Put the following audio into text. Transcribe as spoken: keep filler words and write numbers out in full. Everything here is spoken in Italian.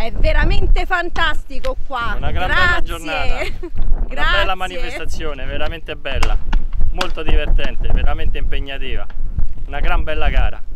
è veramente fantastico qua. Una gran Grazie. bella giornata, una bella manifestazione, veramente bella, molto divertente, veramente impegnativa, una gran bella gara.